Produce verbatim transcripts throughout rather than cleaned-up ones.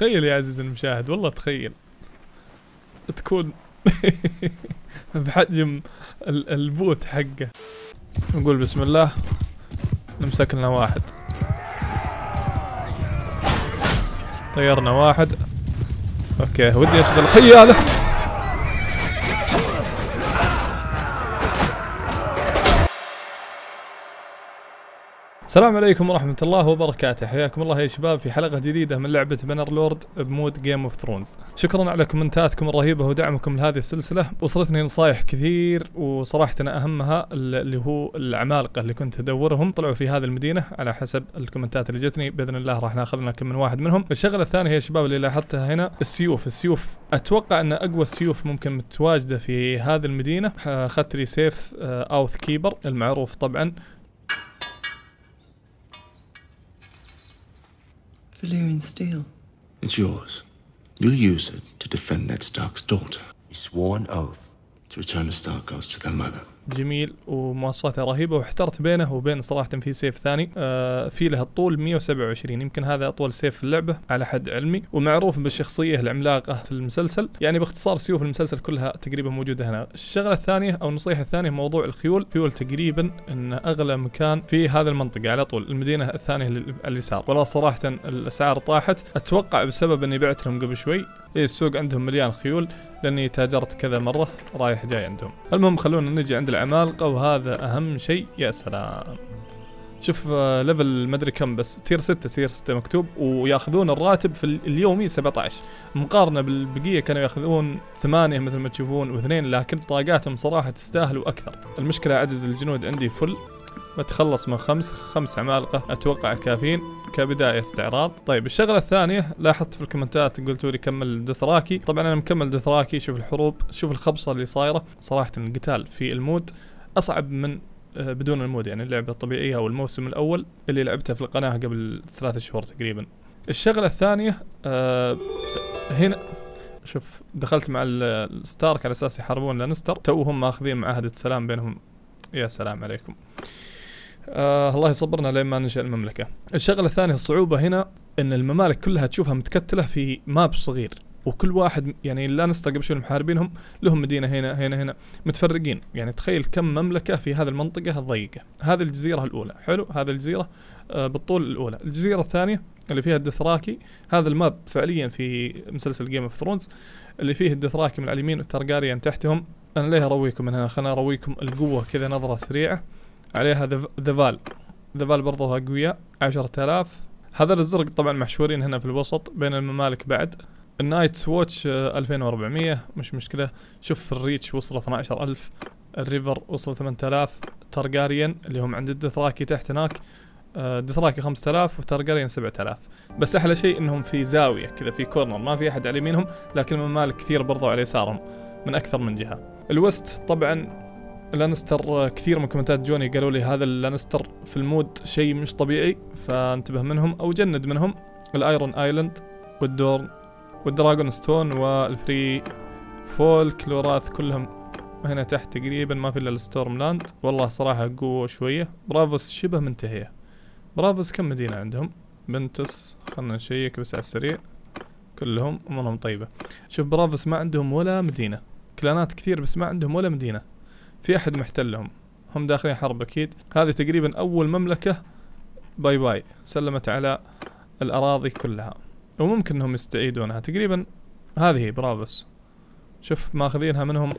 تخيل يا عزيزي المشاهد، والله تخيل تكون بحجم البوت حقه. نقول بسم الله، نمسك لنا واحد، طيرنا واحد. اوكي ودي اشغل خياله. السلام عليكم ورحمة الله وبركاته، حياكم الله يا شباب في حلقة جديدة من لعبة بانرلورد بمود جيم اوف ثرونز. شكرا على كومنتاتكم الرهيبة ودعمكم لهذه السلسلة، وصلتني نصايح كثير وصراحة أهمها اللي هو العمالقة اللي كنت أدورهم طلعوا في هذه المدينة على حسب الكومنتات اللي جتني. بإذن الله راح ناخذ لنا كم من واحد منهم. الشغلة الثانية يا شباب اللي لاحظتها هنا السيوف. السيوف أتوقع أن أقوى السيوف ممكن متواجدة في هذه المدينة. أخذت لي سيف أوث كيبر المعروف طبعا. Valyrian steel. It's yours. You'll use it to defend Ned Stark's daughter. You swore an oath. To return the Stark girls to their mother. جميل ومواصفاته رهيبة، واحترت بينه وبين صراحة في سيف ثاني آه في له الطول مية وسبعة وعشرين، يمكن هذا أطول سيف في اللعبة على حد علمي، ومعروف بالشخصية العملاقة في المسلسل. يعني باختصار سيوف المسلسل كلها تقريبا موجودة هنا. الشغلة الثانية أو النصيحة الثانية موضوع الخيول. خيول تقريبا إن أغلى مكان في هذه المنطقة على طول المدينة الثانية اللي على اليسار. والله صراحة الأسعار طاحت، أتوقع بسبب إني بعت لهم قبل شوي. إيه السوق عندهم مليان خيول لاني تاجرت كذا مره رايح جاي عندهم. المهم خلونا نجي عند العمالقه، وهذا اهم شيء. يا سلام شوف آه ليفل مدري كم، بس تير ستة تير ستة مكتوب، وياخذون الراتب في اليومي سبعة عشر، مقارنه بالبقيه كانوا ياخذون ثمانية مثل ما تشوفون واثنين، لكن طاقاتهم صراحه تستاهل واكثر. المشكله عدد الجنود عندي فل، بتخلص من خمس خمس عمالقة أتوقع كافيين كبداية استعراض. طيب الشغلة الثانية لاحظت في الكومنتات قلتوا لي كمل دثراكي. طبعا أنا مكمل دثراكي. شوف الحروب، شوف الخبصة اللي صايرة. صراحة القتال في المود أصعب من بدون المود، يعني اللعبة الطبيعية أو الموسم الأول اللي لعبته في القناة قبل ثلاثة شهور تقريبا. الشغلة الثانية آه هنا شوف دخلت مع الستارك على أساس يحاربون لانستر، توهم ماخذين معاهدة سلام بينهم. يا سلام عليكم. آه الله يصبرنا لين ما ننشأ المملكة. الشغلة الثانية الصعوبة هنا ان الممالك كلها تشوفها متكتلة في ماب صغير، وكل واحد يعني لانستر قبل شوي محاربينهم لهم مدينة هنا هنا هنا متفرقين. يعني تخيل كم مملكة في هذه المنطقة الضيقة. هذه الجزيرة الأولى حلو، هذه الجزيرة آه بالطول الأولى. الجزيرة الثانية اللي فيها الدثراكي، هذا الماب فعليا في مسلسل جيم اوف ثرونز اللي فيه الدثراكي من على اليمين والترجاريان تحتهم. انا ليه ارويكم من هنا؟ خلنا ارويكم القوة كذا نظرة سريعة عليها. ذا فال ذا فال برضه قوية عشرة آلاف. هذا الزرق طبعا محشورين هنا في الوسط بين الممالك. بعد النايت ووتش ألفين وأربعمية مش مشكلة. شوف الريتش وصل اثنا عشر ألف، الريفر وصل ثمانية آلاف، ترجاريان اللي هم عند الدثراكي تحت هناك دثراكي خمسة آلاف وترجاريان سبعة آلاف. بس احلى شيء انهم في زاوية كذا في كورنر، ما في احد على يمينهم، لكن الممالك كثير برضو على يسارهم من اكثر من جهة. الوست طبعا لانستر كثير من كومنتات جوني قالوا لي هذا اللانستر في المود شيء مش طبيعي، فانتبه منهم او جند منهم. الايرون ايلاند والدورن والدراغون ستون والفري فولك الوراث كلهم هنا تحت تقريبا، ما في الا الستورم لاند. والله صراحة قوة شوية. برافوس شبه منتهية. برافوس كم مدينة عندهم؟ بنتس خلنا نشيك بس على السريع. كلهم امورهم طيبة. شوف برافوس ما عندهم ولا مدينة، كلانات كثير بس ما عندهم ولا مدينة. في احد محتلهم، هم داخلين حرب اكيد. هذه تقريبا اول مملكة باي باي سلمت على الاراضي كلها، وممكن انهم يستعيدونها تقريبا. هذه برافوس شوف ماخذينها منهم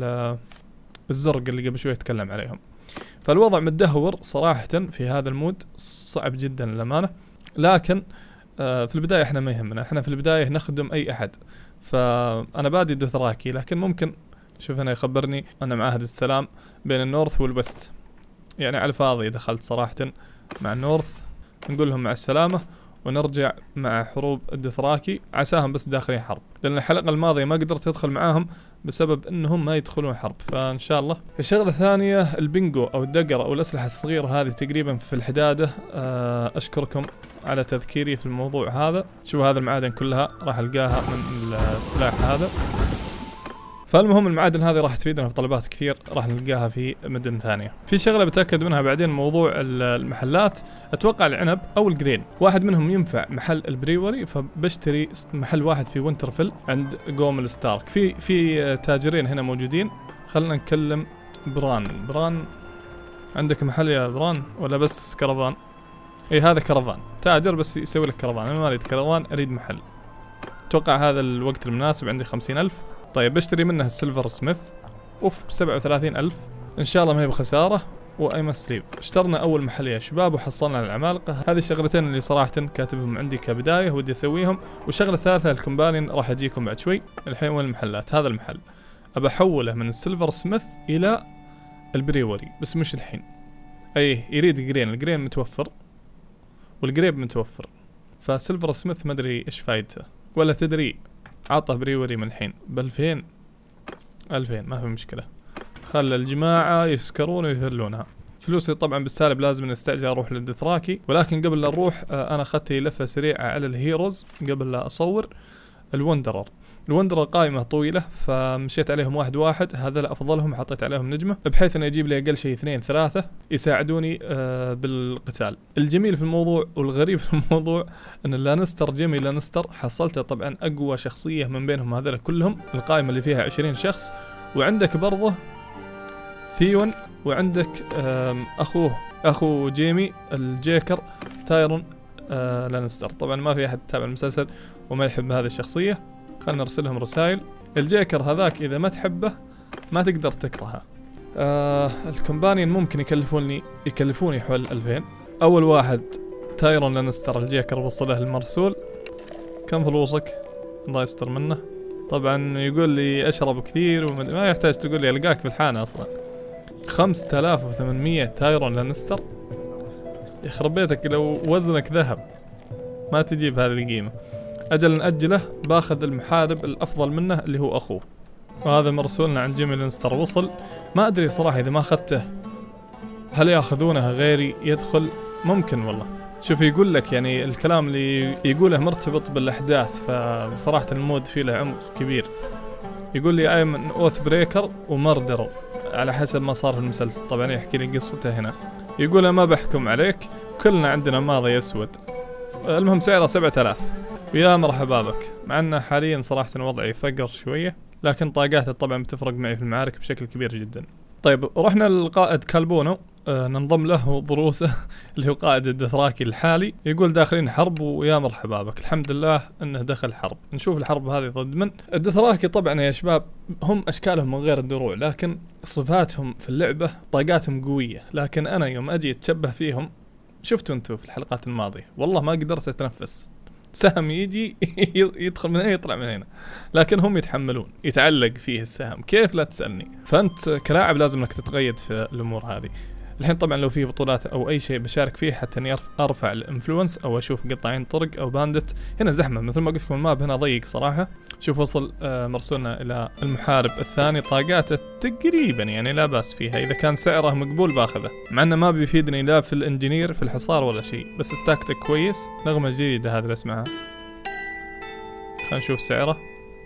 الزرق اللي قبل شوي اتكلم عليهم. فالوضع متدهور صراحة في هذا المود، صعب جدا للأمانة. لكن آه في البداية احنا ما يهمنا، احنا في البداية نخدم اي احد. فانا بادي دثراكي، لكن ممكن شوف هنا يخبرني أنا معاهدة السلام بين النورث والوست. يعني على الفاضي دخلت صراحة مع النورث، نقول لهم مع السلامة ونرجع مع حروب الدثراكي. عساهم بس داخلين حرب، لأن الحلقة الماضية ما قدرت أدخل معاهم بسبب أنهم ما يدخلون حرب، فإن شاء الله. الشغلة الثانية البنجو أو الدقر أو الأسلحة الصغيرة هذه تقريبا في الحدادة. أشكركم على تذكيري في الموضوع هذا. شوف هذا المعادن كلها راح ألقاها من السلاح هذا. فالمهم المعادن هذه راح تفيدنا في طلبات كثير راح نلقاها في مدن ثانيه. في شغله بتاكد منها بعدين موضوع المحلات، اتوقع العنب او الجرين واحد منهم ينفع محل البريوري، فبشتري محل واحد في وينترفيل عند جومل ستارك. في في تاجرين هنا موجودين، خلينا نكلم بران. بران عندك محل يا بران ولا بس كرفان؟ اي هذا كرفان، تاجر بس يسوي لك كرفان. انا ما اريد كرفان، اريد محل. اتوقع هذا الوقت المناسب، عندي خمسين ألف. طيب بشتري منه السيلفر سميث اوف بسبعة وثلاثين ألف، ان شاء الله ما هي بخساره. وايما ستريف اشترنا اول محل يا شباب وحصلنا العمالقه. هذه الشغلتين اللي صراحه كاتبهم عندي كبدايه ودي اسويهم. والشغله الثالثه الكومبانيون راح اجيكم بعد شوي. الحين وين المحلات؟ هذا المحل ابى احوله من السيلفر سميث الى البريوري، بس مش الحين. اي يريد جرين، الجرين متوفر والجريب متوفر، فسيلفر سميث ما ادري ايش فايدته. ولا تدري عطه بريوري من الحين بألفين ألفين، ما في مشكلة، خلى الجماعة يسكرون ويذلونها. فلوسي طبعا بالسالب لازم نستعجل اروح للدثراكي، ولكن قبل لا نروح آه انا اخذت لفة سريعة على الهيروز قبل لا اصور الوندرر. الوندرر قائمة طويلة فمشيت عليهم واحد واحد، هذا افضلهم حطيت عليهم نجمة بحيث انه يجيب لي اقل شيء اثنين ثلاثة يساعدوني آه بالقتال. الجميل في الموضوع والغريب في الموضوع ان لانستر جيمي لانستر حصلته طبعا اقوى شخصية من بينهم هذول كلهم، القائمة اللي فيها عشرين شخص. وعندك برضه ثيون، وعندك اخوه اخو جيمي الجيكر تايرون آه لانستر. طبعا ما في احد تابع المسلسل وما يحب هذه الشخصية، خلنا نرسلهم رسائل. الجيكر هذاك اذا ما تحبه ما تقدر تكرهه. آه الكومبانيون ممكن يكلفوني يكلفوني حول ألفين. اول واحد تايرون لانستر الجيكر وصله المرسول. كم فلوسك؟ الله يستر منه. طبعا يقول لي اشرب كثير وما يحتاج تقول لي القاك في الحانة اصلا. خمسة آلاف وثمانمية تايرون لانستر، يخرب بيتك لو وزنك ذهب ما تجيب هذه القيمة. اجل نأجله، باخذ المحارب الافضل منه اللي هو اخوه. وهذا مرسولنا عن جيمي لانستر وصل. ما ادري صراحة اذا ما اخذته هل ياخذونه غيري يدخل؟ ممكن والله. شوف يقول لك يعني الكلام اللي يقوله مرتبط بالاحداث، فصراحة المود فيه له عمق كبير. يقول لي اي من اوث بريكر ومردر على حسب ما صار في المسلسل، طبعا يحكي لي قصته هنا. يقول ما بحكم عليك، كلنا عندنا ماضي اسود. المهم سعره سبعة آلاف. ويا مرحبا بك، مع انه حاليا صراحة وضعي فقر شوية، لكن طاقاته طبعا بتفرق معي في المعارك بشكل كبير جدا. طيب رحنا للقائد كالبونو، آه ننضم له ضروسه اللي هو قائد الدثراكي الحالي. يقول داخلين حرب ويا مرحبا بك. الحمد لله انه دخل حرب. نشوف الحرب هذه ضد من. الدثراكي طبعا يا شباب هم اشكالهم من غير الدروع، لكن صفاتهم في اللعبة طاقاتهم قوية. لكن انا يوم اجي اتشبه فيهم، شفتوا انتم في الحلقات الماضية والله ما قدرت اتنفس، سهم يجي يدخل من هنا يطلع من هنا، لكن هم يتحملون، يتعلق فيه السهم كيف لا تسألني. فأنت كلاعب لازم انك تتقيد في الأمور هذه. الحين طبعا لو في بطولات أو أي شيء بشارك فيه حتى اني أرفع الانفلونس أو أشوف قطاعين طرق أو باندت. هنا زحمة مثل ما قلت لكم، الماب هنا ضيق صراحة. شوف وصل آه مرسولنا إلى المحارب الثاني، طاقاته تقريبا يعني لا بأس فيها، إذا كان سعره مقبول باخذه، مع انه ما بيفيدني لا في الانجينير في الحصار ولا شيء، بس التاكتيك كويس. نغمة جديدة هذا اللي اسمعها. خلينا نشوف سعره.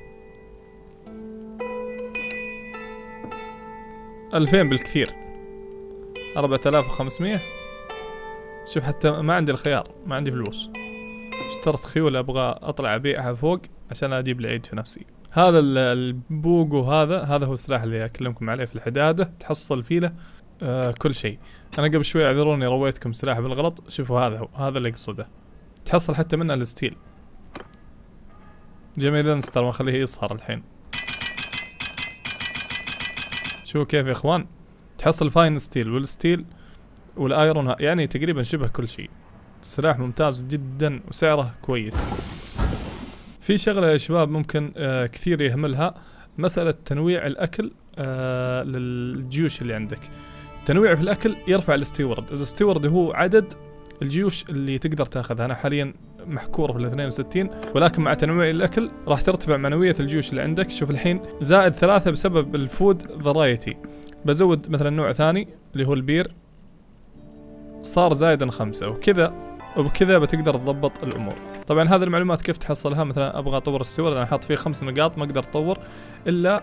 ألفين بالكثير، أربعة آلاف وخمسمية. شوف حتى ما عندي الخيار، ما عندي فلوس. اشترت خيول ابغى اطلع ابيعها فوق عشان اجيب العيد في نفسي. هذا البوغو هذا هذا هو السلاح اللي اكلمكم عليه في الحدادة، تحصل فيه له آه كل شيء. انا قبل شوي اعذروني رويتكم سلاح بالغلط. شوفوا هذا هو، هذا اللي اقصده، تحصل حتى منه الستيل. جيمي لانستر ما خليه يصهر الحين. شوفوا كيف يا اخوان، تحصل فاين ستيل والستيل والايرون، يعني تقريبا شبه كل شيء. السلاح ممتاز جدا وسعره كويس. في شغلة يا شباب ممكن آه كثير يهملها، مسألة تنويع الأكل آه للجيوش اللي عندك. تنويع في الأكل يرفع الستيورد. الستيورد هو عدد الجيوش اللي تقدر تاخذها. أنا حاليا محكور في ال اثنين وستين، ولكن مع تنويع الأكل راح ترتفع معنوية الجيوش اللي عندك. شوف الحين زائد ثلاثة بسبب الفود فرايتي، بزود مثلا نوع ثاني اللي هو البير صار زايدا خمسة، وكذا وبكذا بتقدر تضبط الأمور. طبعا هذه المعلومات كيف تحصلها؟ مثلا ابغى اطور الستيورد، انا حاط فيه خمس نقاط ما اقدر اطور الا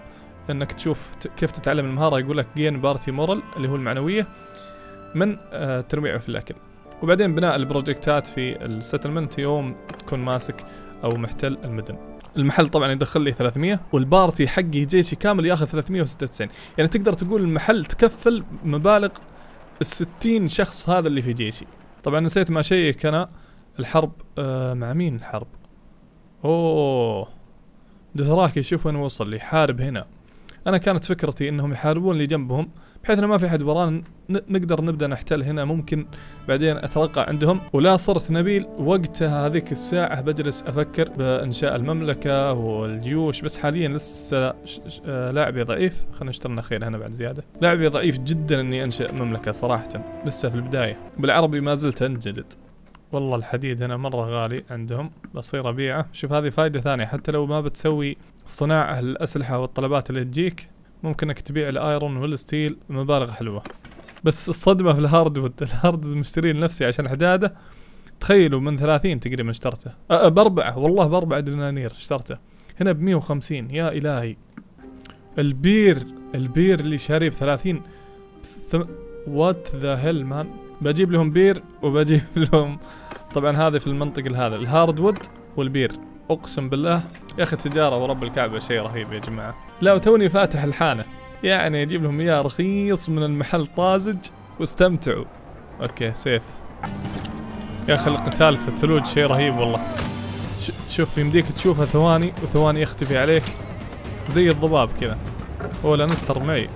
انك تشوف كيف تتعلم المهاره. يقول لك جين بارتي مورال اللي هو المعنويه من آه ترميعه في الاكل. وبعدين بناء البروجكتات في السيتلمنت يوم تكون ماسك او محتل المدن. المحل طبعا يدخل لي ثلاثمية، والبارتي حقي جيشي كامل ياخذ ثلاثمية وستة وتسعين. يعني تقدر تقول المحل تكفل مبالغ الستين شخص هذا اللي في جيشي. طبعا نسيت ما شيك انا الحرب آه مع مين الحرب؟ اوه دثراكي، شوف وين وصل لي، يحارب هنا. انا كانت فكرتي انهم يحاربون اللي جنبهم بحيث انه ما في حد ورانا، نقدر نبدا نحتل هنا، ممكن بعدين اترقى عندهم. ولا صرت نبيل وقتها هذيك الساعه بجلس افكر بانشاء المملكه والجيوش، بس حاليا لسه لاعبي ضعيف. خلينا نشتري خيل هنا بعد زياده. لاعبي ضعيف جدا اني انشا مملكه صراحه، لسه في البدايه. بالعربي ما زلت انجلد. والله الحديد هنا مرة غالي عندهم، بصير أبيعه. شوف هذه فايدة ثانية، حتى لو ما بتسوي صناعة الأسلحة والطلبات اللي تجيك ممكن انك تبيع الايرون والستيل بمبالغ حلوة. بس الصدمة في الهاردوود، الهارد مشتري لنفسي عشان حدادة، تخيلوا من ثلاثين تقريبا اشترته، أه باربعة والله باربعة دنانير اشترته. هنا بمية وخمسين، يا إلهي. البير البير اللي شاريه بثلاثين، وات ذا هيل مان. بجيب لهم بير وبجيب لهم طبعا هذا في المنطقة هذا الهاردوود والبير. اقسم بالله يا اخي تجارة ورب الكعبة شيء رهيب يا جماعة. لا وتوني فاتح الحانة، يعني اجيب لهم اياه رخيص من المحل طازج واستمتعوا. اوكي سيف. يا اخي القتال في الثلوج شيء رهيب والله. شوف يمديك تشوفها ثواني وثواني يختفي عليك زي الضباب كذا. هو لانستر معي.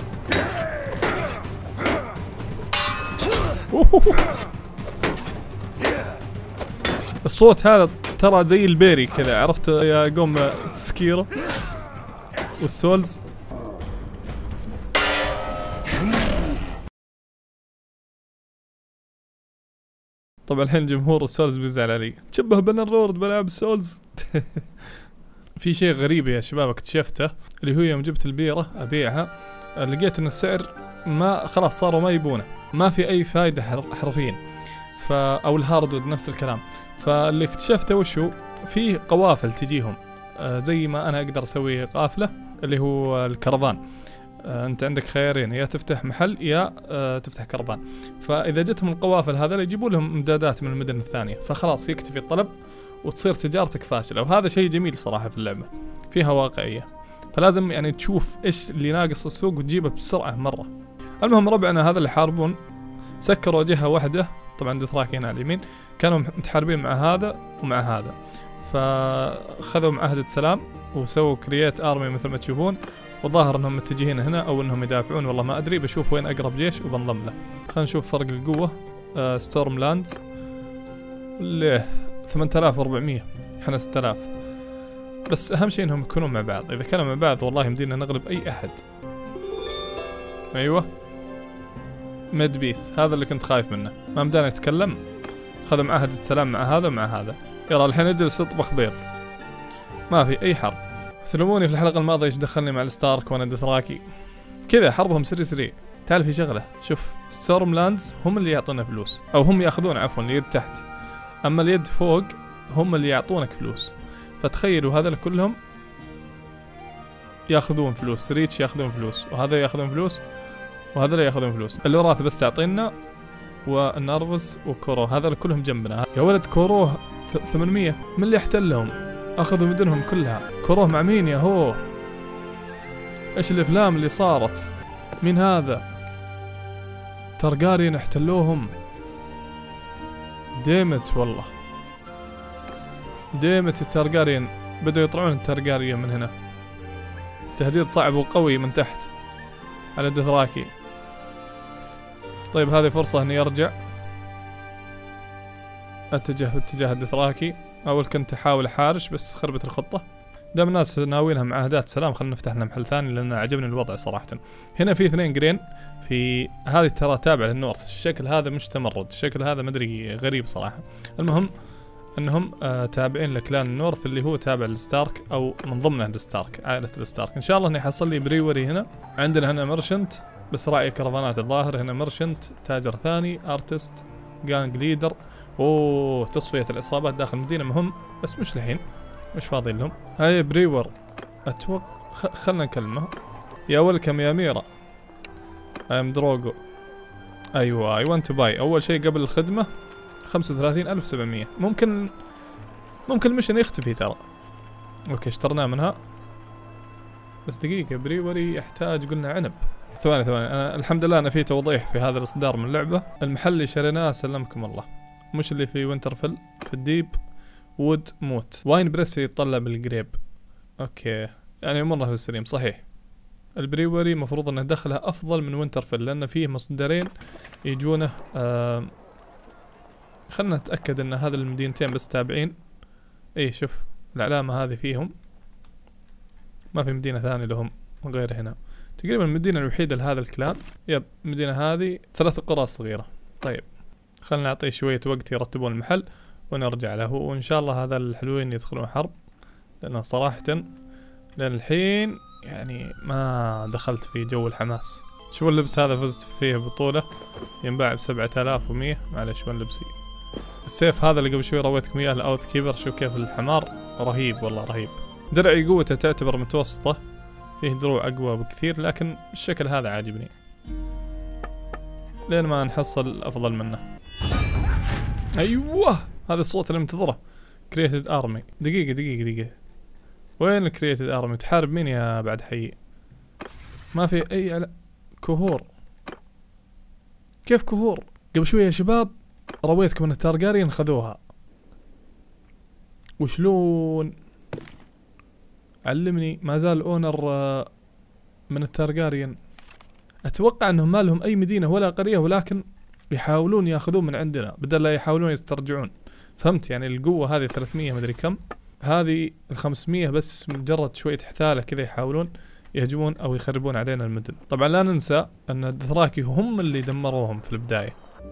الصوت هذا ترى زي البيري كذا، عرفت يا قوم سكيرو والسولز. طبعا الحين جمهور السولز بيزعل علي، تشبه بنرورد بلعب السولز. في شيء غريب يا شباب اكتشفته، اللي هو يوم جبت البيرة ابيعها لقيت ان السعر ما خلاص صاروا ما يبونه، ما في اي فايدة حرفيا. ف او الهاردوود نفس الكلام. فاللي اكتشفته وشو، في قوافل تجيهم آه زي ما انا اقدر اسوي قافلة اللي هو الكرفان. آه انت عندك خيارين، يا تفتح محل يا آه تفتح كرفان. فاذا جتهم القوافل هذا يجيبوا لهم امدادات من المدن الثانية، فخلاص يكتفي الطلب وتصير تجارتك فاشلة. وهذا شيء جميل صراحة في اللعبة، فيها واقعية. فلازم يعني تشوف ايش اللي ناقص السوق وتجيبه بسرعة مرة. المهم ربعنا هذا اللي يحاربون سكروا جهة واحدة، طبعا دثراكي هنا على اليمين، كانوا متحاربين مع هذا ومع هذا، فخذوا معاهدة سلام وسووا كرييت ارمي مثل ما تشوفون. وظاهر انهم متجهين هنا او انهم يدافعون، والله ما ادري. بشوف وين اقرب جيش وبنضم له. خلينا نشوف فرق القوة. آه ستورم لاندز ليه ثمانية آلاف وأربعمية، احنا ستة آلاف. بس اهم شيء انهم يكونون مع بعض، اذا كانوا مع بعض والله يمدينا نغلب اي احد. ايوه ميد بيس، هذا اللي كنت خايف منه، ما مدانا يتكلم. خذوا معاهدة سلام مع هذا ومع هذا. يلا الحين اجلس اطبخ بيض، ما في اي حرب. ثلموني في الحلقة الماضية ايش دخلني مع الستارك وانا دثراكي كذا، حربهم سري سري. تعال في شغلة، شوف ستورم لاندز هم اللي يعطونا فلوس، او هم ياخذون عفوا اليد تحت، اما اليد فوق هم اللي يعطونك فلوس. فتخيلوا هذول كلهم ياخذون فلوس، ريتش ياخذون فلوس، وهذا ياخذون فلوس، وهذول ياخذون فلوس. اللوراث بس تعطينا، والنارفز وكورو هذول كلهم جنبنا. يا ولد كوروه ثمانمية، من اللي يحتلهم؟ اخذوا مدنهم كلها. كوروه مع مين يا هو؟ ايش الافلام اللي صارت؟ مين هذا؟ ترغاريان احتلوهم. ديمت والله ديمت الترغاريان، بدوا يطلعون الترغاريان من هنا. تهديد صعب وقوي من تحت على دثراكي. طيب هذه فرصة اني ارجع اتجه باتجاه الدثراكي. اول كنت احاول احارش بس خربت الخطة. دام الناس ناويينها معاهدات سلام، خلينا نفتح لنا محل ثاني لان عجبني الوضع صراحة. هنا في اثنين جرين، في هذه ترى تابع للنورث. الشكل هذا مش تمرد، الشكل هذا مدري غريب صراحة. المهم انهم آه تابعين لكلان النورث اللي هو تابع للستارك او من ضمنه الستارك، عائلة الستارك. ان شاء الله اني حصل لي بريوري هنا. عندنا هنا مرشنت بس راعي كرفانات الظاهر. هنا مرشنت، تاجر ثاني، ارتست، جانج ليدر. اوه تصفية العصابات داخل المدينة مهم، بس مش الحين، مش فاضي لهم. هاي بريور اتوقع. خ... خلنا نكلمه. يا ويلكم يا ميرا. ام دروجو. ايوه اي ونت تو باي. اول شيء قبل الخدمة خمسة وثلاثين ألف وسبعمية. ممكن ممكن المشن يختفي ترى. اوكي اشترناه منها. بس دقيقة بريوري يحتاج قلنا عنب. ثواني ثواني انا الحمد لله انا في توضيح في هذا الاصدار من اللعبة. المحل اللي شريناه سلمكم الله مش اللي في وينترفيل، في الديب وود موت. واين بريس يتطلب القريب. اوكي يعني امورنا في السليم صحيح. البريوري مفروض انه دخلها افضل من وينترفيل لان فيه مصدرين يجونه. آه خلنا نتأكد ان هذا المدينتين بس تابعين. اي شوف العلامة هذه فيهم، ما في مدينة ثانية لهم غير هنا. تقريبا المدينة الوحيدة لهذا الكلان. يب المدينة هذه ثلاث قرى صغيرة. طيب خلنا نعطيه شوية وقت يرتبون المحل ونرجع له، وإن شاء الله هذا الحلوين يدخلون حرب، لأن صراحة لأن الحين يعني ما دخلت في جو الحماس. شوف اللبس هذا فزت فيه بطولة ينباع بسبعة آلاف ومية. معلش وين لبسي. السيف هذا اللي قبل شوي رويتكم إياه الأوت كيبر، شوف كيف الحمار رهيب والله رهيب. درعي قوته تعتبر متوسطة، فيه دروع أقوى بكثير لكن الشكل هذا عاجبني لين ما نحصل أفضل منه. أيوه هذا الصوت اللي منتظره. كرييتد أرمي. دقيقة دقيقة دقيقة وين الكرييتد أرمي؟ تحارب مين يا بعد حي؟ ما في أي على كهور. كيف كهور؟ قبل شوية يا شباب رويتكم ان التارجاريان خذوها. وشلون؟ علمني. ما زال اونر من التارجاريان. اتوقع انهم ما لهم اي مدينة ولا قرية، ولكن يحاولون ياخذون من عندنا بدل لا يحاولون يسترجعون. فهمت يعني القوة هذه ثلاثمية مدري كم، هذه الخمسمية بس مجرد شوية حثالة كذا يحاولون يهجمون او يخربون علينا المدن. طبعا لا ننسى ان الدثراكي هم اللي دمروهم في البداية.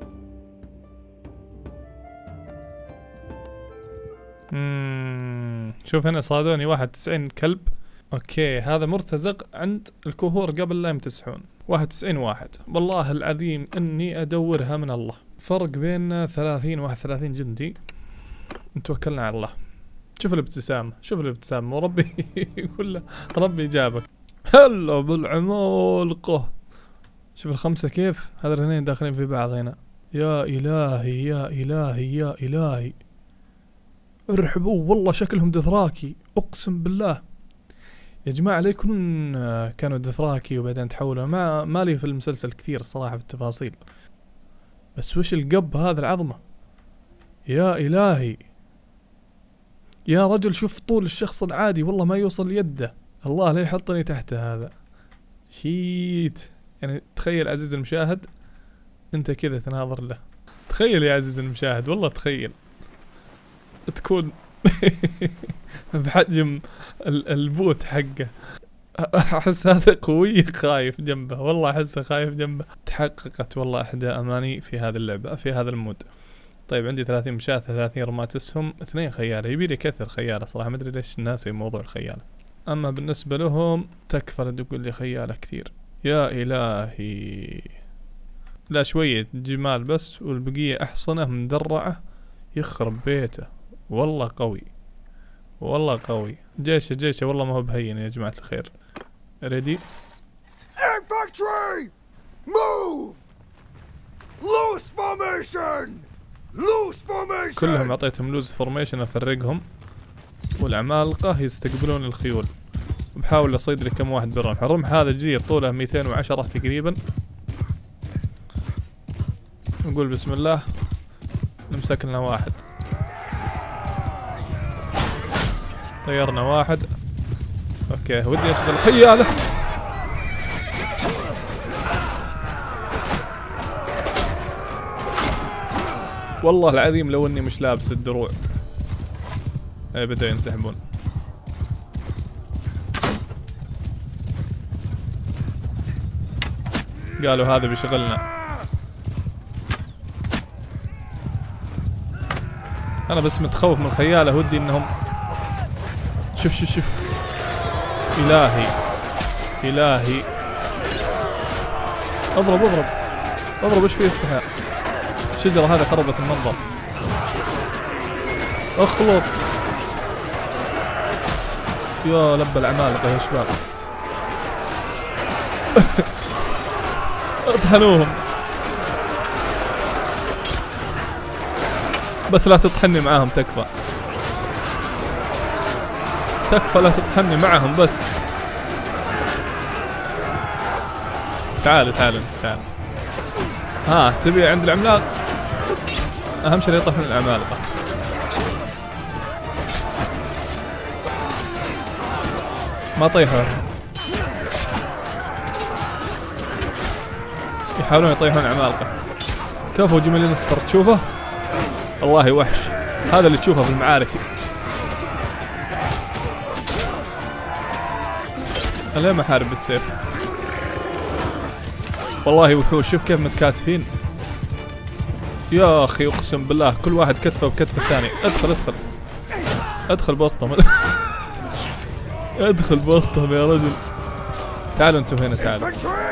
اممم شوف هنا صادوني واحد وتسعين كلب. اوكي هذا مرتزق عند الكهور قبل لا يمتسحون. واحد وتسعين واحد. والله العظيم اني ادورها من الله. فرق بيننا ثلاثين واحد وثلاثين جندي. نتوكلنا على الله. شوف الابتسامة شوف الابتسامة وربي يقول له ربي جابك. هلا بالعمالقة. شوف الخمسة كيف هذا الاثنين داخلين في بعض هنا. يا الهي يا الهي يا الهي. ارحبوا والله شكلهم دثراكي اقسم بالله يا جماعة. ليكون كانوا دثراكي وبعدين تحولوا. ما مالي في المسلسل كثير الصراحة بالتفاصيل، بس وش القب هذا العظمة يا الهي. يا رجل شوف طول الشخص العادي والله ما يوصل يده. الله لا يحطني تحته هذا شيت. يعني تخيل عزيز المشاهد انت كذا تناظر له. تخيل يا عزيز المشاهد والله تخيل تكون بحجم البوت حقه. احس هذا قوي خايف جنبه والله احسه خايف جنبه. تحققت والله احدى اماني في هذه اللعبة في هذا المود. طيب عندي ثلاثين مشاة ثلاثين رمات اسهم اثنين خيالة. يبي لي كثر خيالة صراحة ما ادري ليش الناس موضوع الخيالة. اما بالنسبة لهم تكفى تقول لي خيالة كثير. يا الهي لا شوية جمال بس والبقية احصنة مدرعة يخرب بيته. والله قوي والله قوي. جيشه جيشه والله ما هو بهين يا جماعة الخير. ريدي. Infantry move. Loose formation. Loose formation. كلهم اعطيتهم لوز فورميشن افرقهم، والعمالقة يستقبلون الخيول. وبحاول اصيد لي كم واحد بالرمح. الرمح هذا جديد طوله مئتين وعشرة تقريبا. نقول بسم الله. نمسك لنا واحد. طيرنا واحد. اوكي ودي اشغل خياله. والله العظيم لو اني مش لابس الدروع. اي بدأوا ينسحبون. قالوا هذا بيشغلنا. انا بس متخوف من الخيالة ودي انهم شوف شوف شوف. الهي الهي. اضرب اضرب اضرب. ايش فيه استحاء. الشجرة هذه خربت المنظر. اخلط. يا لب العمالقة يا شباب. اطحنوهم. بس لا تطحني معاهم تكفى. تكفى لا تطحني معهم بس. تعال تعال انت تعال. ها تبي عند العملاق؟ اهم شيء يطيحون العمالقة. ما طيحوا، يحاولون يطيحون العمالقة. كفو جيمي لانستر تشوفه؟ والله وحش، هذا اللي تشوفه في المعارك. ليه ما حارب بالسيف؟ والله وحوش، شوف كيف متكاتفين يا اخي، اقسم بالله كل واحد كتفه بكتف الثاني. ادخل ادخل ادخل بوسطهم. ادخل بوسطهم يا رجل. تعالوا انتم هنا تعالوا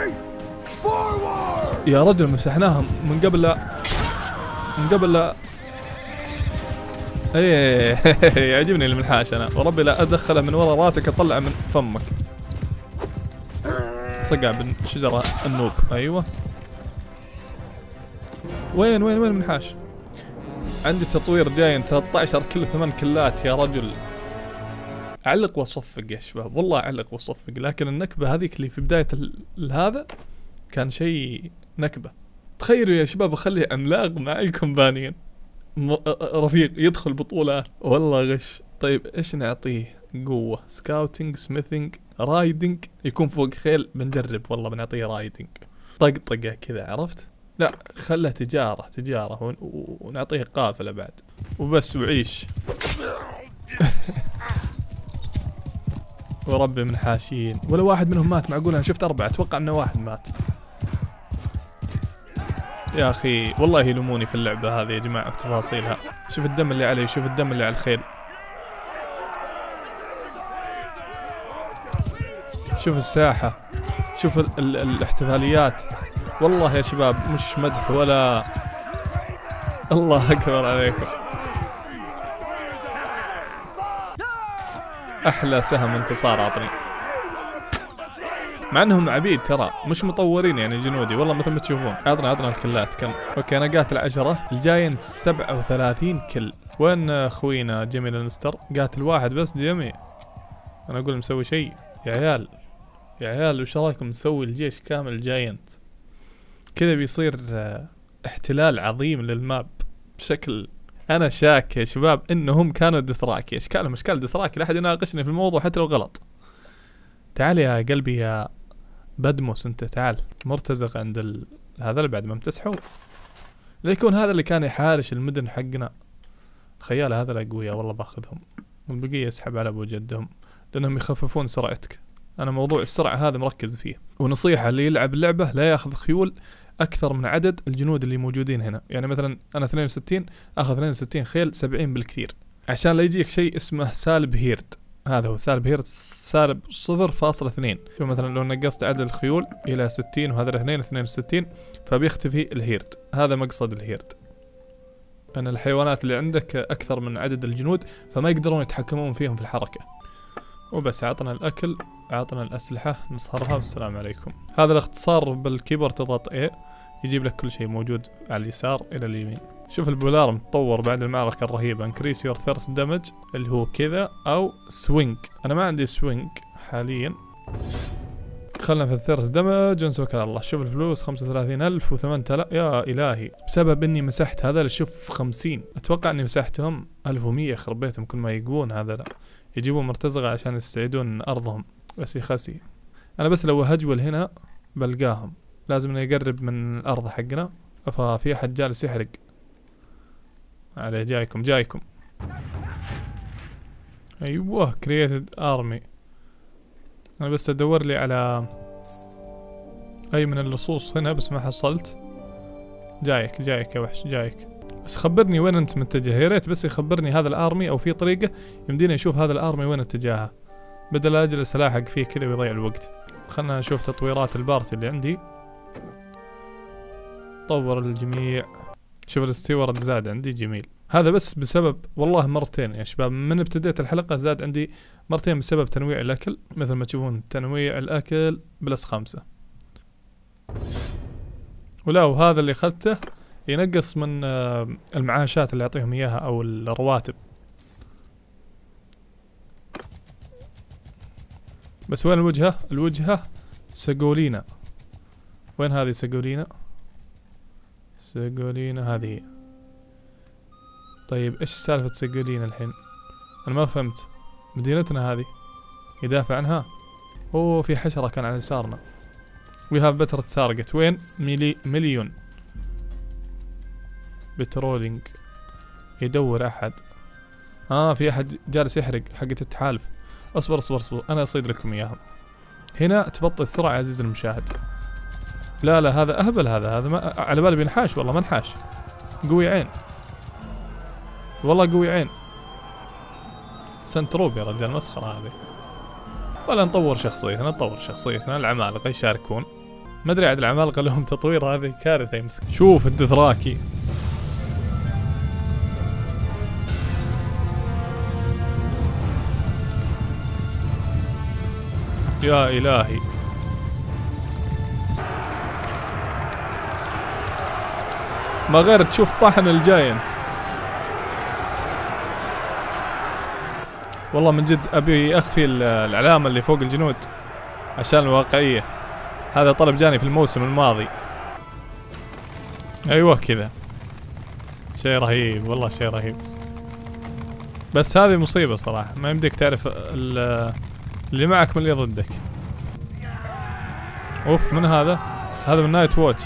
يا رجل. مسحناهم من قبل لا من قبل لا ايه. يعجبني المنحاش انا، وربي لا ادخله من ورا راسك، اطلعه من فمك. صقع بالشجرة النوب. ايوه وين وين وين المنحاش؟ عندي تطوير جاين ثلاثة عشر كل ثمان كلات يا رجل. اعلق واصفق يا شباب، والله اعلق واصفق. لكن النكبة هذيك اللي في بداية هذا كان شيء نكبة. تخيلوا يا شباب اخلي عملاق معي كومبانيون رفيق يدخل بطولة، والله غش. طيب ايش نعطيه؟ قوة، سكاوتينج، سميثينج، رايدنج. يكون فوق خيل. بنجرب والله بنعطيه رايدنج. طقطقة كذا عرفت؟ لا خله تجارة تجارة ونعطيه قافلة بعد وبس وعيش. وربي من حاشين ولا واحد منهم مات. معقول انا شفت اربعة، اتوقع انه واحد مات. يا اخي والله يلوموني في اللعبة هذه يا جماعة بتفاصيلها. شوف الدم اللي علي، شوف الدم اللي على الخيل، شوف الساحة، شوف ال ال الاحتفاليات. والله يا شباب مش مدح ولا. الله اكبر عليكم. احلى سهم انتصار عطني، مع انهم عبيد ترى مش مطورين يعني جنودي. والله مثل ما تشوفون. عطنا عطنا الكلات كم. اوكي انا قاتل عشرة، الجاينت سبعة وثلاثين كل. وين اخوينا جيمي لانستر؟ قاتل واحد بس جيمي. انا اقول مسوي شيء يا عيال. يا عيال وش رايكم نسوي الجيش كامل جاينت؟ كذا بيصير احتلال عظيم للماب بشكل. انا شاك يا شباب انهم كانوا دثراكي، اشكالهم اشكال دثراكي. لا احد يناقشني في الموضوع حتى لو غلط. تعال يا قلبي يا بدموس انت، تعال. مرتزق عند ال... هذا اللي بعد ما امتسحوا. ليكون هذا اللي كان يحارش المدن حقنا. خيال هذا الاقوياء والله باخذهم، والبقية اسحب على ابو جدهم لانهم يخففون سرعتك. انا موضوع السرعة هذا مركز فيه. ونصيحة اللي يلعب اللعبة لا ياخذ خيول اكثر من عدد الجنود اللي موجودين هنا. يعني مثلا انا اثنين وستين، اخذ اثنين وستين خيل، سبعين بالكثير، عشان لا يجيك شيء اسمه سالب هيرد. هذا هو سالب هيرد، سالب صفر فاصلة اثنين. شوف مثلا لو نقصت عدد الخيول الى ستين وهذا الاثنين اثنين وستين فبيختفي الهيرد. هذا مقصد الهيرد، ان الحيوانات اللي عندك اكثر من عدد الجنود فما يقدرون يتحكمون فيهم في الحركة. وبس عطنا الاكل، عطنا الاسلحة، نصهرها والسلام عليكم. هذا الاختصار بالكيبورد تضغط ايه يجيب لك كل شيء موجود على اليسار الى اليمين. شوف البولار متطور بعد المعركة الرهيبة. increase your thirst damage اللي هو كذا او swing. انا ما عندي swing حاليا. خلنا في الثيرست دمج ونسوك على الله. شوف الفلوس خمسة وثلاثين ألف وثمانية آلاف يا إلهي، بسبب إني مسحت هذا. شوف خمسين، أتوقع إني مسحتهم ألف ومية. يخرب بيتهم كل ما يقوون هذا لا يجيبون مرتزقة عشان يستعيدون أرضهم. بس يخسي أنا بس لو هجول هنا بلقاهم. لازم نقرب من الأرض حقنا. ففي أحد جالس يحرق عليه. جايكم جايكم. أيوه created army. أنا بس أدور لي على أي من اللصوص هنا بس ما حصلت. جايك جايك يا وحش جايك. بس خبرني وين أنت متجه. يا ريت بس يخبرني هذا الآرمي أو في طريقة يمدينا نشوف هذا الآرمي وين اتجاهه، بدل أجلس ألاحق فيه كذا ويضيع الوقت. خلنا نشوف تطويرات البارتي اللي عندي. طور الجميع. شوف الستيورد زاد عندي جميل. هذا بس بسبب والله مرتين يا شباب من ابتديت الحلقة زاد عندي مرتين بسبب تنويع الأكل. مثل ما تشوفون تنويع الأكل بلس خمسة. ولا وهذا اللي اخذته ينقص من المعاشات اللي يعطيهم اياها او الرواتب. بس وين الوجهة؟ الوجهة ساغولينا. وين هذه ساغولينا؟ ساغولينا هذه. طيب ايش سالفة ساغولينا الحين؟ انا ما فهمت. مدينتنا هذه يدافع عنها. اوه في حشرة كان على يسارنا. We have better target. وين؟ ملي مليون. بترولينج. يدور احد. اه في احد جالس يحرق حقة التحالف. اصبر اصبر اصبر انا اصيد لكم اياهم. هنا تبطئ السرعة يا عزيزي المشاهد. لا لا هذا اهبل، هذا هذا ما على بالي بينحاش، والله ما انحاش. قوي عين. والله قوي عين. سنتروب يا رجال، مسخرة هذه. ولا نطور شخصيتنا، نطور شخصيتنا. العمالقة يشاركون. ما ادري عاد العمالقة لهم تطوير، هذه كارثة يمسك. شوف الدثراكي. يا إلهي. ما غير تشوف طحن الجاينت. والله من جد أبي أخفي العلامة اللي فوق الجنود عشان الواقعية. هذا طلب جاني في الموسم الماضي. أيوة كذا. شيء رهيب والله، شيء رهيب. بس هذه مصيبة صراحة، ما يمديك تعرف اللي معك من اللي ضدك. اوف من هذا؟ هذا من نايت واتش.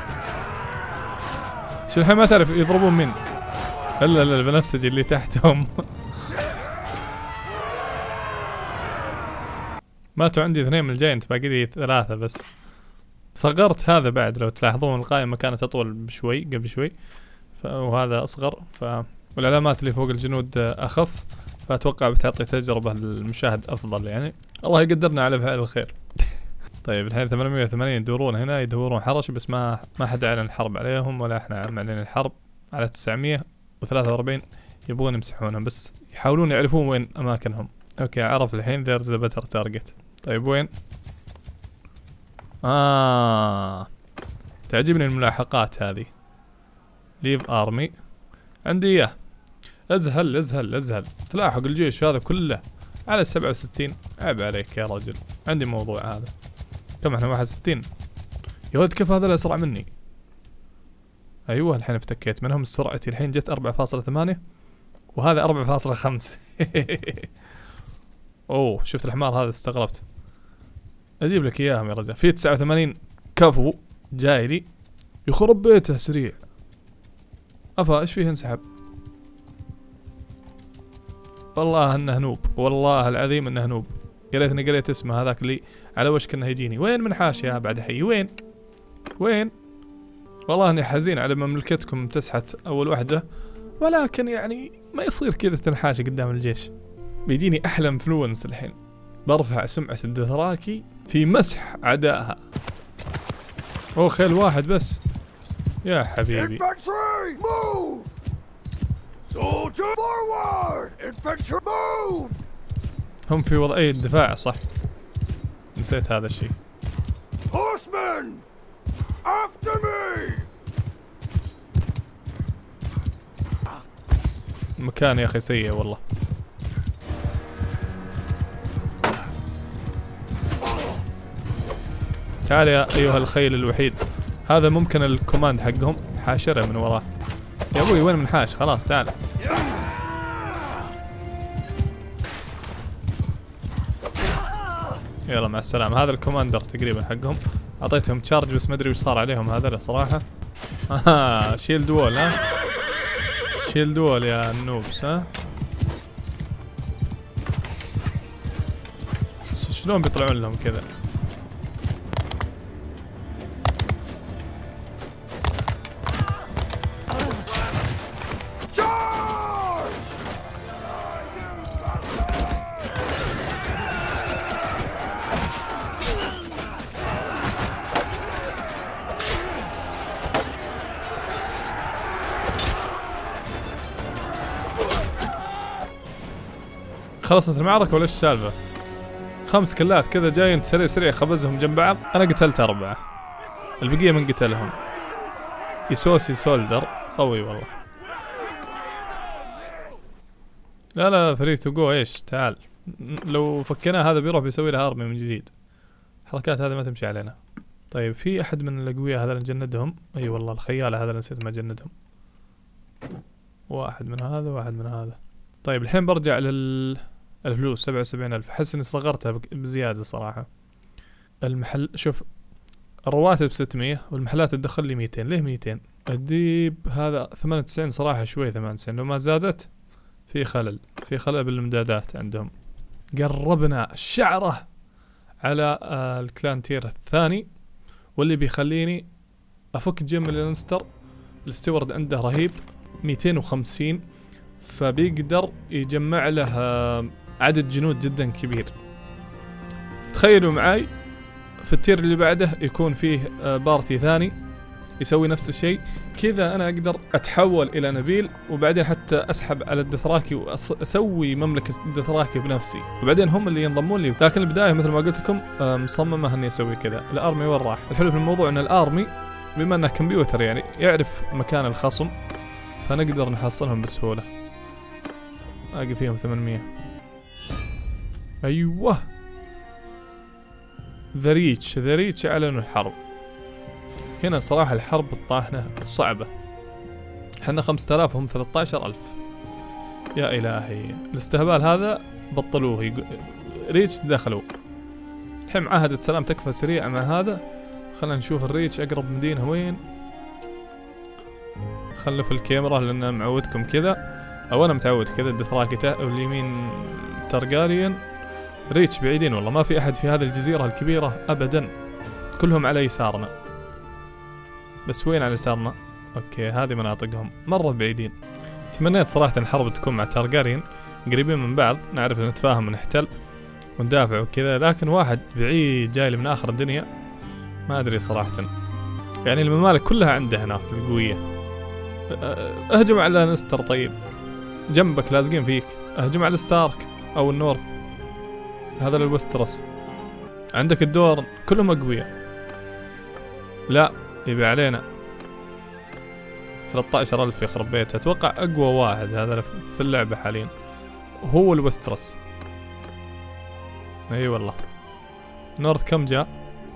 شو الحين ما تعرف يضربون مين؟ الا الا البنفسجي اللي تحتهم. ماتوا عندي اثنين من الجاينت، باقي لي ثلاثة بس. صغرت هذا بعد، لو تلاحظون القائمة كانت اطول بشوي قبل شوي، وهذا اصغر، ف والعلامات اللي فوق الجنود اخف، فاتوقع بتعطي تجربة للمشاهد افضل يعني. الله يقدرنا على فعل الخير. طيب الحين ثمانمية وثمانين يدورون هنا، يدورون حرش، بس ما ما حد اعلن الحرب عليهم ولا احنا معلنين الحرب على تسعمية وثلاثة وأربعين. يبغون يمسحونهم، بس يحاولون يعرفون وين اماكنهم. اوكي عرف الحين there's a better target. طيب وين؟ آه تعجبني الملاحقات هذه. ليف ارمي عندي اياه. ازهل ازهل ازهل. تلاحق الجيش هذا كله على السبعة وستين. عيب عليك يا رجل. عندي موضوع هذا. كم احنا واحد وستين. يا ولد كيف هذا الاسرع مني؟ ايوه الحين افتكيت منهم. سرعتي الحين جت أربعة فاصلة ثمانية وهذا أربعة فاصلة خمسة. اوه شفت الحمار هذا استغربت. اجيب لك اياهم يا رجال. في تسعة وثمانين كفو جاي لي. يخرب بيته سريع. افا ايش فيه انسحب؟ والله انه نوب، والله العظيم انه نوب. يا ليتني قريت اسمه هذاك اللي على وشك انه يجيني. وين من حاش يا بعد حي؟ وين؟ وين؟ والله اني حزين على مملكتكم تسحت اول وحده، ولكن يعني ما يصير كذا تنحاش قدام الجيش. بيجيني احلى انفلونس الحين. برفع سمعة الدثراكي في مسح اعدائها. اوه خيل واحد بس يا حبيبي. هم في وضعية دفاع صح؟ نسيت هذا الشيء. المكان يا اخي سيء والله. تعال يا ايها الخيل الوحيد. هذا ممكن الكوماند حقهم. حاشره من وراه. يا ابوي وين من حاش؟ خلاص تعال. يلا مع السلامة. هذا الكوماندر تقريبا حقهم. اعطيتهم تشارج بس ما ادري وش صار عليهم هذول صراحة. اها شيلد وول. ها شيلد وول يا النوبس. ها شلون بيطلعون لهم كذا؟ خلصت المعركة ولا ايش السالفة؟ خمس كلات كذا جايين سريع سريع خبزهم جنب بعض. انا قتلت اربعة. البقية من قتلهم. يسوسي سولدر قوي والله. لا لا فري تو جو ايش تعال. لو فكنا هذا بيروح بيسوي له ارمي من جديد. الحركات هذه ما تمشي علينا. طيب في احد من الاقوياء هذا اللي نجندهم. اي أيوة والله الخيالة هذا اللي نسيت ما جندهم. واحد من هذا واحد من هذا. طيب الحين برجع للفلوس سبعة وسبعين ألف. أحس إني صغرتها بزيادة صراحة. المحل شوف الرواتب ستمية والمحلات تدخل لي ميتين. ليه ميتين؟ الديب هذا ثمانية وتسعين صراحة شوي. ثمانية وتسعين لو ما زادت في خلل في خلل بالمدادات عندهم. قربنا الشعرة على آه الكلان تير الثاني واللي بيخليني أفك جيم لانستر. الستيورد عنده رهيب ميتين وخمسين فبيقدر يجمع له عدد جنود جدا كبير. تخيلوا معاي في التير اللي بعده يكون فيه بارتي ثاني يسوي نفس الشيء كذا. انا اقدر اتحول الى نبيل وبعدين حتى اسحب على الدثراكي واسوي مملكة الدثراكي بنفسي وبعدين هم اللي ينضمون لي. لكن البداية مثل ما قلت لكم مصممة اني اسوي كذا. الارمي وين راح؟ الحلو في الموضوع ان الارمي بما انه كمبيوتر يعني يعرف مكان الخصم فنقدر نحصلهم بسهولة. الاقي فيهم ثمانمية. ايوه ذا ريتش ذا ريتش اعلنوا الحرب. هنا صراحة الحرب الطاحنة الصعبة. حنا خمسة آلاف وهم ثلاثة عشر ألف. يا إلهي الاستهبال هذا بطلوه. يق... ريتش دخلوا الحين معاهدة سلام تكفى سريع مع هذا. خلنا نشوف الريتش أقرب مدينة وين. خلوا في الكاميرا لأن معودكم كذا أو أنا متعود كذا. الدثراكي واليمين ترغاريان. ريتش بعيدين والله ما في أحد في هذه الجزيرة الكبيرة أبدا. كلهم على يسارنا. بس وين على يسارنا؟ اوكي هذه مناطقهم مرة بعيدين. تمنيت صراحة الحرب تكون مع تارجاريان قريبين من بعض نعرف نتفاهم ونحتل وندافع وكذا. لكن واحد بعيد جاي من اخر الدنيا ما ادري صراحة. يعني الممالك كلها عنده هناك القوية. اهجم على نستر. طيب جنبك لازقين فيك. اهجم على ستارك او النورث. هذا للوسترس. عندك الدور كلهم اقوياء. لا يبي علينا ثلاثة عشر ألف يخرب بيته. أتوقع أقوى واحد هذا في اللعبة حاليا هو الوسترس. أي والله. نورث كم جاء؟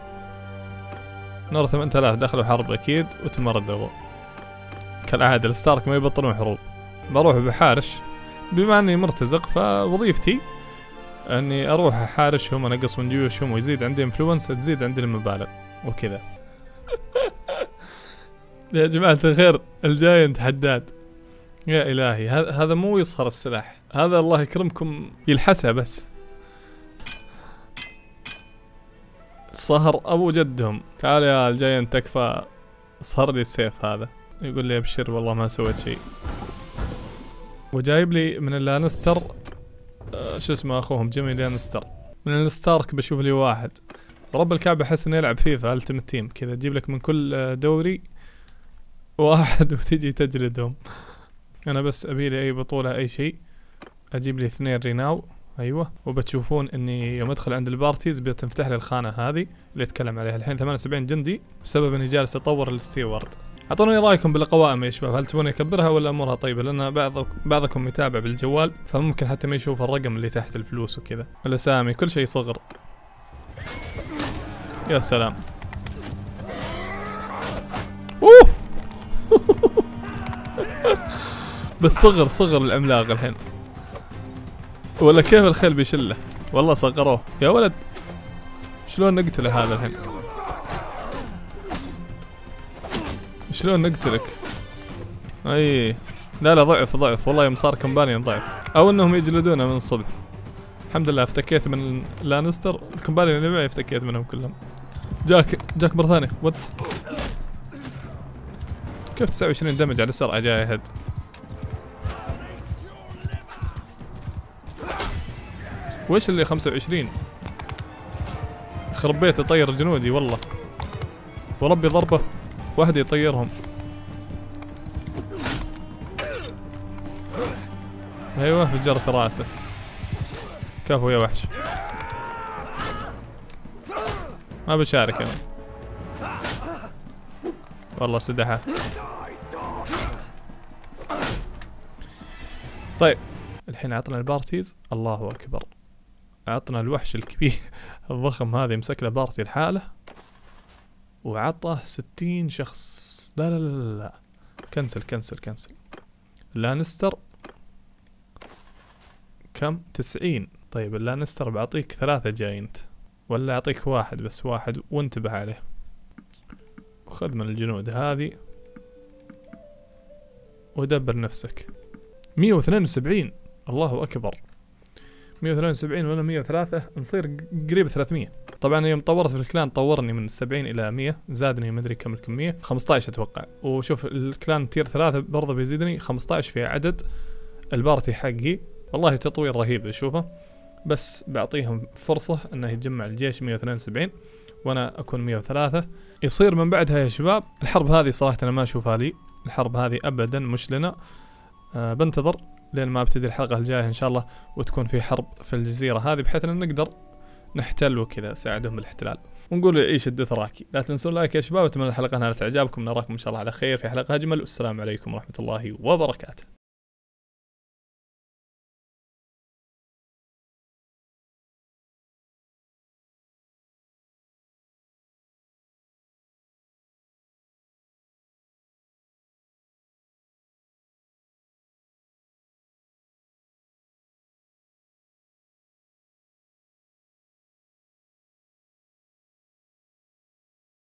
نورث ثمانية آلاف دخلوا حرب أكيد وتمردوا كالعادة. الستارك ما يبطلون حروب. بروح بحارش بما أني مرتزق فوظيفتي أني أروح أحارشهم أنقص من جيوشهم ويزيد عندي انفلونس تزيد عندي المبالغ وكذا. يا جماعة الخير الجاينت حداد. يا إلهي هذا مو يصهر السلاح. هذا الله يكرمكم يلحسها بس. صهر أبو جدهم. تعال يا الجاينت تكفى صهر لي السيف هذا. يقول لي أبشر والله ما سويت شيء. وجايب لي من اللانستر آه شو اسمه أخوهم جيمي لانستر. من الستارك بشوف لي واحد. رب الكعبة أحس إني ألعب فيفا التيمت تيم كذا تجيب لك من كل دوري واحد وتجي تجلدهم. أنا بس أبي لي أي بطولة أي شيء أجيب لي اثنين ريناو. أيوة وبتشوفون إني يوم أدخل عند البارتيز بتنفتح لي الخانة هذه اللي أتكلم عليها الحين ثمانية وسبعين جندي بسبب إني جالس أطور الستيوارد. أعطوني رأيكم بالقوائم يا شباب. هل تبوني أكبرها ولا أمورها طيبة؟ لأن بعض بعضكم يتابع بالجوال فممكن حتى ما يشوف الرقم اللي تحت الفلوس وكذا. الأسامي كل شيء صغر. يا سلام. اوه بس صغر صغر العملاق الحين ولا كيف الخيل بيشله. والله صغروه يا ولد. شلون نقتله هذا الحين؟ شلون نقتلك؟ اي لا لا ضعف ضعف والله يوم صار كمبانيون ضعف او انهم يجلدونه من الصبح. الحمد لله افتكيت من لانستر. الكمبانيون اللي معي افتكيت منهم كلهم. جاك جاك مرة ثانية. وات كيف تسعة وعشرين دمج على سرعة جاي هيد. ويش اللي خمسة وعشرين؟ خرب بيت يطير جنودي والله وربي ضربة واحدة يطيرهم. ايوه فجرت راسه. كفو يا وحش. ما بشارك انا. والله سدحه. طيب الحين عطنا البارتيز. الله اكبر، عطنا الوحش الكبير الضخم هذا يمسك له بارتي لحاله، وعطه ستين شخص. لا لا لا لا كنسل كنسل كنسل. اللانستر كم؟ تسعين. طيب اللانستر بعطيك ثلاثة جاينت، ولا اعطيك واحد بس، واحد وانتبه عليه. خذ من الجنود هذه ودبر نفسك. مية واثنين وسبعين. الله اكبر، مية واثنين وسبعين ولا مية وثلاثة، نصير قريب ثلاثمية. طبعا يوم طورت في الكلان طورني من سبعين الى مية، زادني مدري كم الكمية، خمسطعش اتوقع. وشوف الكلان تير ثلاثة برضه بيزيدني خمسطعش في عدد البارتي حقي. والله تطوير رهيب اشوفه، بس بعطيهم فرصة انه يتجمع الجيش مية واثنين وسبعين وانا اكون مية وثلاثة. يصير من بعدها يا شباب الحرب هذه صراحة انا ما اشوفها لي، الحرب هذه ابدا مش لنا. أه بنتظر لين ما ابتدي الحلقة الجاية ان شاء الله، وتكون في حرب في الجزيرة هذه بحيث ان نقدر نحتل وكذا، ساعدهم بالاحتلال ونقول يعيش الدثراكي. لا تنسون لايك يا شباب، اتمنى الحلقة نالت اعجابكم، نراكم ان شاء الله على خير في حلقة اجمل، والسلام عليكم ورحمة الله وبركاته.